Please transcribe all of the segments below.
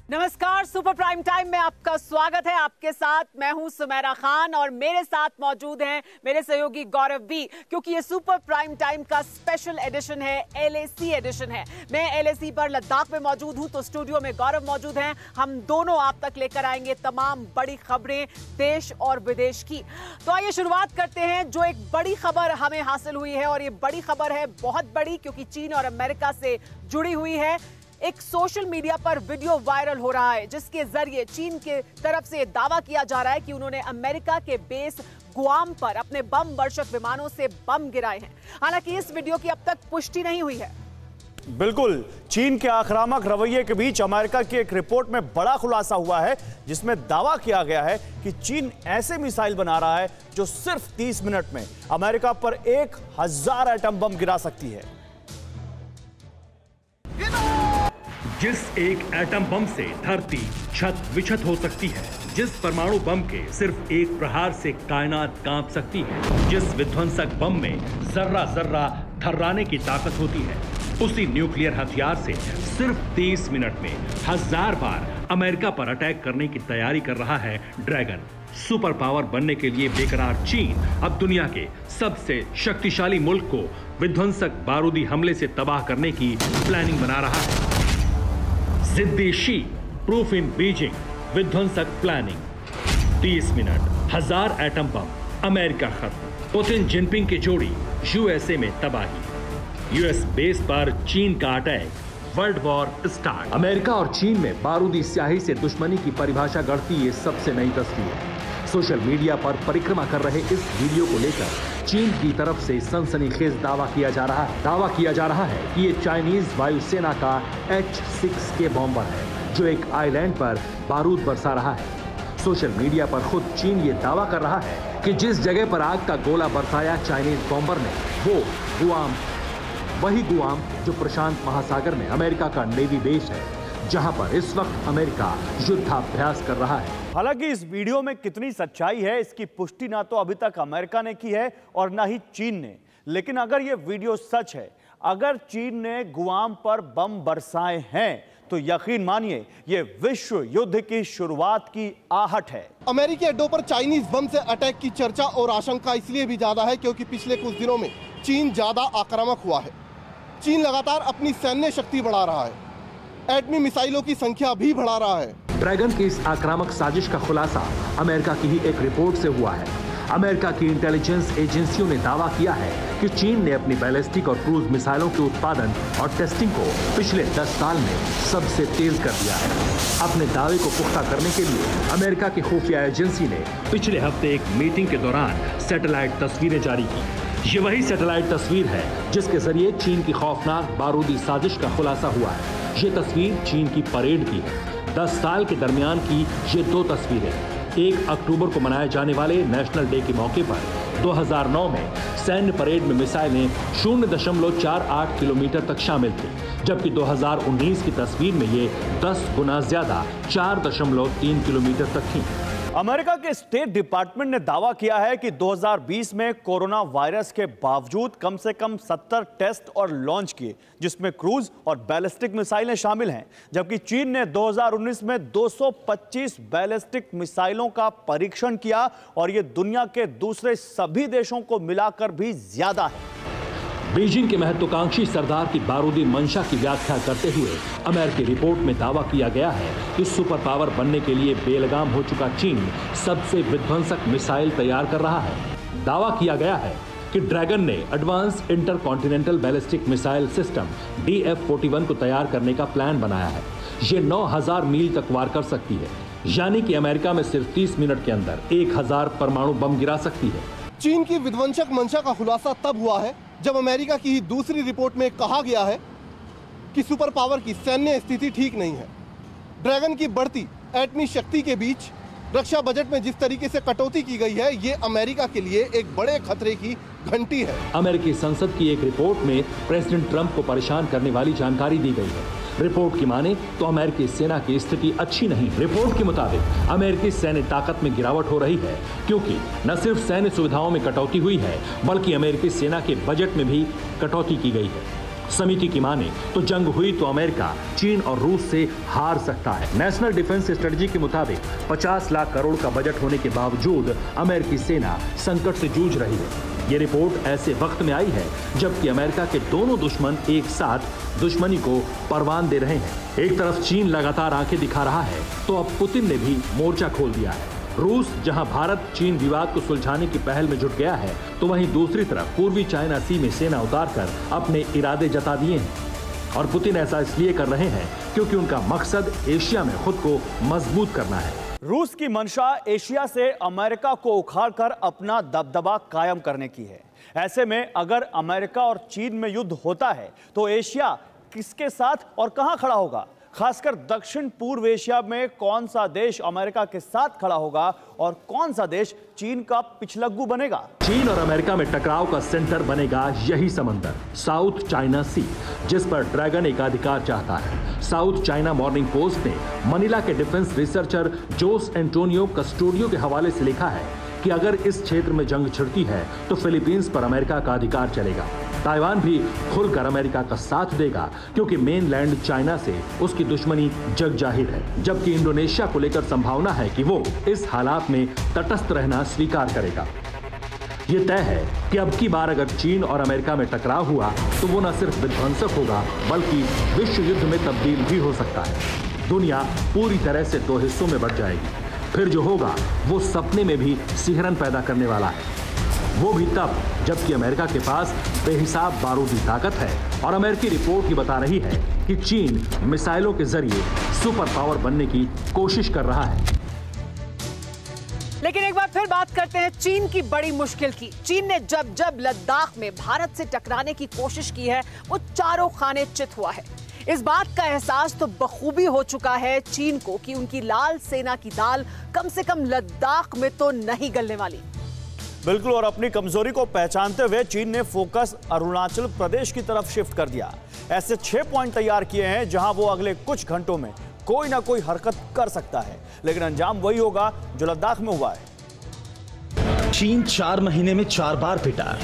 नमस्कार, super prime time में आपका स्वागत है। आपके साथ मैं हूं सुमेरा खान और मेरे साथ मौजूद हैं मेरे सहयोगी गौरव बी, क्योंकि ये सुपर प्राइम टाइम का स्पेशल एडिशन है, एलएसी एडिशन है। मैं एलएसी पर लद्दाख में मौजूद हूं तो स्टूडियो में गौरव मौजूद हैं। हम दोनों आप तक लेकर आएंगे तमाम बड़ी खबरें देश और विदेश की। तो आइए शुरुआत करते हैं। जो एक बड़ी खबर हमें हासिल हुई है और ये बड़ी खबर है बहुत बड़ी, क्योंकि चीन और अमेरिका से जुड़ी हुई है। एक सोशल मीडिया पर वीडियो वायरल हो रहा है जिसके जरिए चीन के तरफ से दावा किया जा रहा है कि उन्होंने अमेरिका के बेस गुआम पर अपने बम वर्षक विमानों से बम गिराए हैं। हालांकि इस वीडियो की अब तक पुष्टि नहीं हुई है। बिल्कुल, चीन के आक्रामक रवैये के बीच अमेरिका की एक रिपोर्ट में बड़ा खुलासा हुआ है जिसमें दावा किया गया है कि चीन ऐसे मिसाइल बना रहा है जो सिर्फ 30 मिनट में अमेरिका पर 1000 एटम बम गिरा सकती है। जिस एक एटम बम से धरती छत विछत हो सकती है, जिस परमाणु बम के सिर्फ एक प्रहार से कायनात कांप सकती है, जिस विध्वंसक बम में जर्रा जर्रा थर्राने की ताकत होती है, उसी न्यूक्लियर हथियार से सिर्फ 30 मिनट में 1000 बार अमेरिका पर अटैक करने की तैयारी कर रहा है ड्रैगन। सुपर पावर बनने के लिए बेकरार चीन अब दुनिया के सबसे शक्तिशाली मुल्क को विध्वंसक बारूदी हमले से तबाह करने की प्लानिंग बना रहा है। जिद्दी शी, प्रूफ इन बीजिंग, विध्वंसक प्लानिंग। 30 मिनट, 1000 एटम बम, अमेरिका खत्म। पुतिन जिनपिंग की जोड़ी, यूएसए में तबाही। यूएस बेस पर चीन का attack, world war start. America और चीन में बारूदी स्याही से दुश्मनी की परिभाषा गढ़ती ये सबसे नई तस्वीर है। सोशल मीडिया पर परिक्रमा कर रहे इस वीडियो को लेकर चीन की तरफ से सनसनीखेज दावा किया जा रहा है। दावा किया जा रहा है कि ये चाइनीज वायुसेना का H-6K बॉम्बर है जो एक आइलैंड पर बारूद बरसा रहा है। सोशल मीडिया पर खुद चीन ये दावा कर रहा है कि जिस जगह पर आग का गोला बरसाया चाइनीज बॉम्बर ने, वो गुआम, वही गुआम जो प्रशांत महासागर में अमेरिका का नेवी बेस है, जहां पर इस वक्त अमेरिका युद्धाभ्यास कर रहा है। हालांकि इस वीडियो में कितनी सच्चाई है इसकी पुष्टि ना तो अभी तक अमेरिका ने की है और ना ही चीन ने। लेकिन अगर यह वीडियो सच है, अगर चीन ने गुआम पर बम बरसाए हैं, तो यकीन मानिए ये विश्व युद्ध की शुरुआत की आहट है। अमेरिकी अड्डों पर चाइनीज बम से अटैक की चर्चा और आशंका इसलिए भी ज्यादा है क्योंकि पिछले कुछ दिनों में चीन ज्यादा आक्रामक हुआ है। चीन लगातार अपनी सैन्य शक्ति बढ़ा रहा है, एटमी मिसाइलों की संख्या भी बढ़ा रहा है। ड्रैगन की इस आक्रामक साजिश का खुलासा अमेरिका की ही एक रिपोर्ट से हुआ है। अमेरिका की इंटेलिजेंस एजेंसियों ने दावा किया है कि चीन ने अपनी बैलिस्टिक और क्रूज मिसाइलों के उत्पादन और टेस्टिंग को पिछले 10 साल में सबसे तेज कर दिया है। अपने दावे को पुख्ता करने के लिए अमेरिका की खुफिया एजेंसी ने पिछले हफ्ते एक मीटिंग के दौरान सैटेलाइट तस्वीरें जारी की। ये वही सैटेलाइट तस्वीर है जिसके जरिए चीन की खौफनाक बारूदी साजिश का खुलासा हुआ है। ये तस्वीर चीन की परेड की है। 10 साल के दरमियान की ये 2 तस्वीरें 1 अक्टूबर को मनाए जाने वाले नेशनल डे के मौके पर 2009 में सैन्य परेड में मिसाइलें 0.48 किलोमीटर तक शामिल थी, जबकि 2019 की तस्वीर में ये 10 गुना ज्यादा 4.3 किलोमीटर तक थी। अमेरिका के स्टेट डिपार्टमेंट ने दावा किया है कि 2020 में कोरोना वायरस के बावजूद कम से कम 70 टेस्ट और लॉन्च किए, जिसमें क्रूज और बैलिस्टिक मिसाइलें शामिल हैं, जबकि चीन ने 2019 में 225 बैलिस्टिक मिसाइलों का परीक्षण किया और ये दुनिया के दूसरे सभी देशों को मिलाकर भी ज्यादा है। बीजिंग के महत्वाकांक्षी सरदार की बारूदी मंशा की व्याख्या करते हुए अमेरिकी रिपोर्ट में दावा किया गया है कि सुपर पावर बनने के लिए बेलगाम हो चुका चीन सबसे विध्वंसक मिसाइल तैयार कर रहा है। दावा किया गया है कि ड्रैगन ने advance intercontinental ballistic missile system DF-41 को तैयार करने का प्लान बनाया है। ये 9000 मील तक वार कर सकती है, यानी कि अमेरिका में सिर्फ 30 मिनट के अंदर 1000 परमाणु बम गिरा सकती है। चीन की विध्वंसक मंशा का खुलासा तब हुआ है जब अमेरिका की ही दूसरी रिपोर्ट में कहा गया है कि सुपर पावर की सैन्य स्थिति ठीक नहीं है। ड्रैगन की बढ़ती एटमी शक्ति के बीच रक्षा बजट में जिस तरीके से कटौती की गई है, ये अमेरिका के लिए एक बड़े खतरे की घंटी है। अमेरिकी संसद की एक रिपोर्ट में प्रेसिडेंट ट्रंप को परेशान करने वाली जानकारी दी गई है। रिपोर्ट की माने तो अमेरिकी सेना की स्थिति अच्छी नहीं। रिपोर्ट के मुताबिक अमेरिकी सैन्य ताकत में गिरावट हो रही है, क्योंकि न सिर्फ सैन्य सुविधाओं में कटौती हुई है, बल्कि अमेरिकी सेना के बजट में भी कटौती की गई है। समिति की माने तो जंग हुई तो अमेरिका चीन और रूस से हार सकता है। नेशनल डिफेंस स्ट्रेटजी के मुताबिक 50 लाख करोड़ का बजट होने के बावजूद अमेरिकी सेना संकट से जूझ रही है। ये रिपोर्ट ऐसे वक्त में आई है जबकि अमेरिका के दोनों दुश्मन एक साथ दुश्मनी को परवान दे रहे हैं। एक तरफ चीन लगातार आंखें दिखा रहा है तो अब पुतिन ने भी मोर्चा खोल दिया है। रूस जहां भारत चीन विवाद को सुलझाने की पहल में जुट गया है तो वहीं दूसरी तरफ पूर्वी चाइना सी में सेना उतारकर अपने इरादे जता दिए हैं। और पुतिन ऐसा इसलिए कर रहे हैं क्योंकि उनका मकसद एशिया में खुद को मजबूत करना है। रूस की मंशा एशिया से अमेरिका को उखाड़कर अपना दबदबा कायम करने की है। ऐसे में अगर अमेरिका और चीन में युद्ध होता है तो एशिया किसके साथ और कहां खड़ा होगा? खासकर दक्षिण पूर्व एशिया में कौन सा देश अमेरिका के साथ खड़ा होगा और कौन सा देश चीन का पिछलग्गू बनेगा? चीन और अमेरिका में टकराव का सेंटर बनेगा यही समंदर, साउथ चाइना सी, जिस पर ड्रैगन एकाधिकार चाहता है। साउथ चाइना मॉर्निंग पोस्ट ने मनीला के defence researcher Jose Antonio Custodio के हवाले से लिखा है कि अगर इस क्षेत्र में जंग छिड़ती है तो फिलीपींस पर अमेरिका का अधिकार चलेगा। ताइवान भी खुलकर अमेरिका का साथ देगा क्योंकि मेनलैंड चाइना से उसकी दुश्मनी जग जाहिर है। जबकि इंडोनेशिया को लेकर संभावना है कि वो इस हालात में तटस्थ रहना स्वीकार करेगा। ये तय है कि अब की बार अगर चीन और अमेरिका में टकराव हुआ तो वो न सिर्फ विध्वंसक होगा बल्कि विश्व युद्ध में तब्दील भी हो सकता है। दुनिया पूरी तरह से दो हिस्सों में बढ़ जाएगी। फिर जो होगा वो सपने में भी सिहरन पैदा करने वाला है। वो भी तब जबकि अमेरिका के पास बेहिसाब बारूदी ताकत है और अमेरिकी रिपोर्ट ही बता रही है कि चीन मिसाइलों के जरिए सुपर पावर बनने की कोशिश कर रहा है। लेकिन एक बार फिर बात करते हैं चीन की बड़ी मुश्किल की। चीन ने जब जब लद्दाख में भारत से टकराने की कोशिश की है वो चारों खाने चित हुआ है। इस बात का एहसास तो बखूबी हो चुका है चीन को कि उनकी लाल सेना की दाल कम से कम लद्दाख में तो नहीं गलने वाली। बिल्कुल, और अपनी कमजोरी को पहचानते हुए चीन ने फोकस अरुणाचल प्रदेश की तरफ शिफ्ट कर दिया। ऐसे 6 पॉइंट तैयार किए हैं जहां वो अगले कुछ घंटों में कोई ना कोई हरकत कर सकता है, लेकिन अंजाम वही होगा जो लद्दाख में हुआ है। चीन 4 महीने में 4 बार पिटा,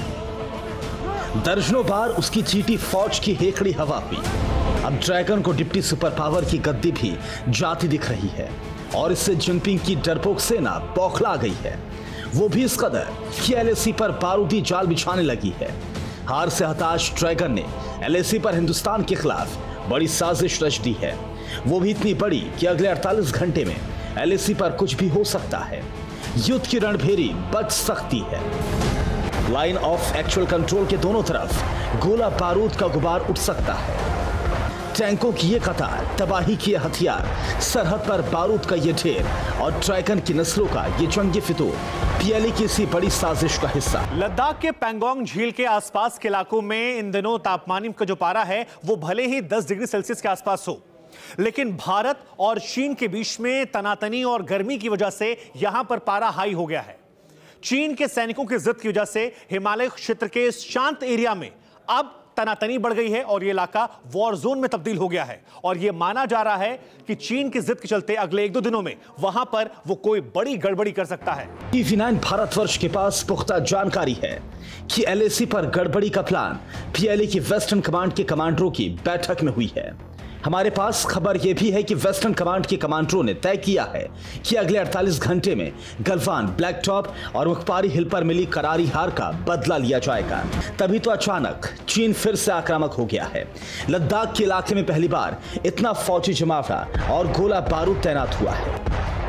दर्जनों बार उसकी चीटी फौज की हेकड़ी हवा हुई। अब ड्रैगन को डिप्टी सुपर पावर की गद्दी भी जाती दिख रही है और इससे जिनपिंग की डरपोक सेना बौखला गई है। वो भी इस कदर कि एलएसी पर बारूदी जाल बिछाने लगी है। हार से हताश ड्रैगन ने एलएसी पर हिंदुस्तान के खिलाफ बड़ी साजिश रच दी है। वो भी इतनी बड़ी कि अगले 48 घंटे में एलएसी पर कुछ भी हो सकता है। युद्ध की रणभेरी बच सकती है। लाइन ऑफ एक्चुअल कंट्रोल के दोनों तरफ गोला बारूद का गुबार उठ सकता है। टैंकों की ये कतार, तबाही के हथियार, सरहद पर बारूद का ये ढेर और ड्रैगन की नस्लों का ये जंगी फितूर पीएलए की इसी बड़ी साजिश का हिस्सा। लद्दाख के पैंगोंग झील के आसपास के इलाकों में इन दिनों तापमान का जो पारा है वो भले ही 10 डिग्री सेल्सियस के आसपास हो, लेकिन भारत और चीन के बीच में तनातनी और गर्मी की वजह से यहां पर पारा हाई हो गया है। चीन के सैनिकों की जिद की वजह से हिमालय क्षेत्र के इस शांत एरिया में अब तनातनी बढ़ गई है और यह इलाका वॉर जोन में तब्दील हो गया है। और यह माना जा रहा है कि चीन की जिद के चलते अगले 1-2 दिनों में वहां पर वो कोई बड़ी गड़बड़ी कर सकता है। TV9 भारतवर्ष के पास पुख्ता जानकारी है कि एलएसी पर गड़बड़ी का प्लान पीएलए की वेस्टर्न कमांड के कमांडरों की बैठक में हुई है। हमारे पास खबर यह भी है कि वेस्टर्न कमांड के कमांडरों ने तय किया है कि अगले 48 घंटे में गलवान, ब्लैक टॉप और मुखपारी हिल पर मिली करारी हार का बदला लिया जाएगा। तभी तो अचानक चीन फिर से आक्रामक हो गया है। लद्दाख के इलाके में पहली बार इतना फौजी जमावड़ा और गोला बारूद तैनात हुआ है।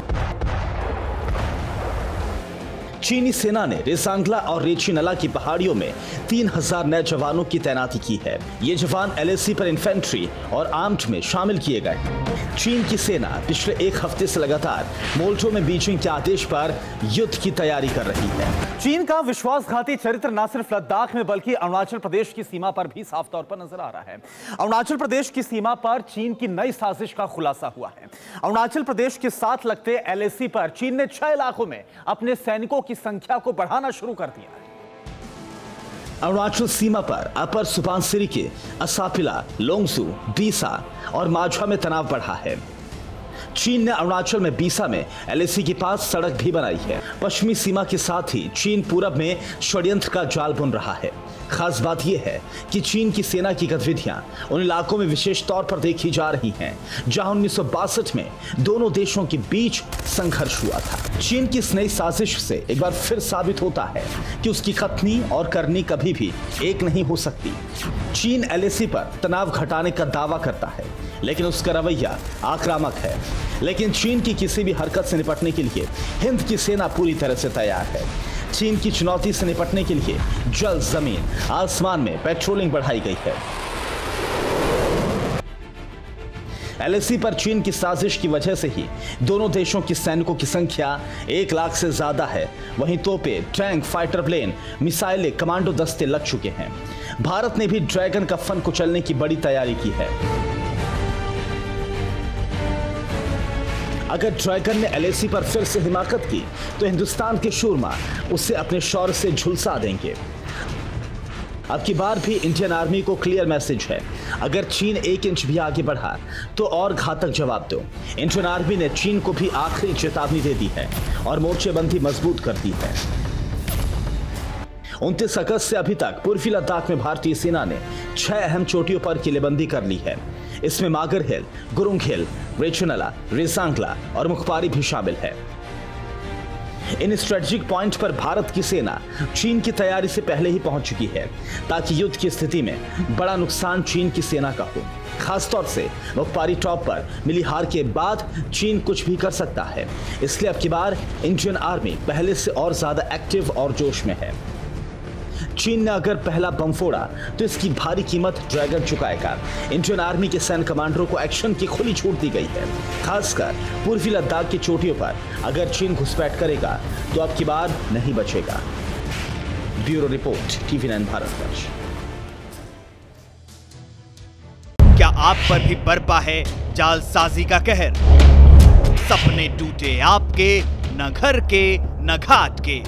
चीनी सेना ने रेसांगला और रेचीनला की पहाड़ियों में 3000 नए जवानों की तैनाती की है। ये जवान एलएसी पर इन्फेंट्री और आर्म्ड में शामिल किए गए। चीन की सेना पिछले 1 हफ्ते से लगातार मोल्टो में बीजिंग के आदेश पर युद्ध की तैयारी कर रही है। चीन का विश्वासघाती चरित्र न सिर्फ लद्दाख में बल्कि अरुणाचल प्रदेश की सीमा पर भी साफ तौर पर नजर आ रहा है। अरुणाचल प्रदेश की सीमा पर चीन की नई साजिश का खुलासा हुआ है। अरुणाचल प्रदेश के साथ लगते एलएसी पर चीन ने 6 इलाकों में अपने सैनिकों की संख्या को बढ़ाना शुरू कर दिया है। अरुणाचल सीमा पर अपर सुबानसिरी के असापिला, लोंगसू, बीसा और माझा में तनाव बढ़ा है। चीन ने अरुणाचल में बीसा में एलएसी के पास सड़क भी बनाई है। पश्चिमी सीमा के साथ ही चीन पूरब में षड्यंत्र का जाल बुन रहा है। खास बात यह है कि चीन की सेना की गतिविधियां उन इलाकों में विशेष तौर पर देखी जा रही हैं जहां 1962 में दोनों देशों के बीच संघर्ष हुआ था। चीन की इस नई साजिश से एक बार फिर साबित होता है कि उसकी कथनी और करनी कभी भी एक नहीं हो सकती। चीन LAC पर तनाव घटाने का दावा करता है, लेकिन उसका रवैया आक्रामक है। लेकिन चीन की किसी भी हरकत से निपटने के लिए हिंद की सेना पूरी तरह से तैयार है। चीन की चुनौती से निपटने के लिए जल, जमीन, आसमान में पेट्रोलिंग बढ़ाई गई है। LAC पर चीन की साजिश की वजह से ही दोनों देशों की सैनिकों की संख्या 1 लाख से ज्यादा है। वहीं तोपे, टैंक, फाइटर प्लेन, मिसाइलें, कमांडो दस्ते लग चुके हैं। भारत ने भी ड्रैगन का फन कुचलने की बड़ी तैयारी की है। अगर ड्रैगन ने LAC पर फिर से हिमाकत की तो हिंदुस्तान के शूरमा उसे अपने शौर्य से झुलसा देंगे। अब की बार भी इंडियन आर्मी को क्लियर मैसेज है, अगर चीन 1 इंच भी आगे बढ़ा तो और घातक जवाब दो। इंडियन आर्मी ने चीन को भी आखिरी चेतावनी दे दी है और मोर्चेबंदी मजबूत कर दी है। 29 अगस्त से अभी तक पूर्वी लद्दाख में भारतीय सेना ने 6 अहम चोटियों पर किलेबंदी कर ली है। इसमें मागर हिल, गुरुंग हिल, रेचुनला, रेसांगला और मुखपारी भी शामिल है। इन स्ट्रेटेजिक पॉइंट पर भारत की सेना चीन की तैयारी से पहले ही पहुंच चुकी है, ताकि युद्ध की स्थिति में बड़ा नुकसान चीन की सेना का हो। खासतौर से मुखपारी टॉप पर मिली हार के बाद चीन कुछ भी कर सकता है, इसलिए अब की बार इंडियन आर्मी पहले से और ज्यादा एक्टिव और जोश में है। चीन ने अगर पहला बम फोड़ा तो इसकी भारी कीमत ड्रैगन चुकाएगा। इंडियन आर्मी के सैन्य कमांडरों को एक्शन की खुली छूट दी गई है। खासकर पूर्वी लद्दाख की चोटियों पर अगर चीन घुसपैठ करेगा तो अब की बार नहीं बचेगा। Bureau report, TV9 Bharatvarsh. क्या आप पर भी बरपा है जालसाजी का कहर? सपने टूटे आपके, न घर के न घाट के।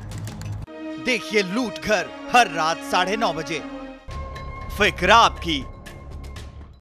देखिए लूट घर हर रात 9:30 बजे। फिक्र आपकी,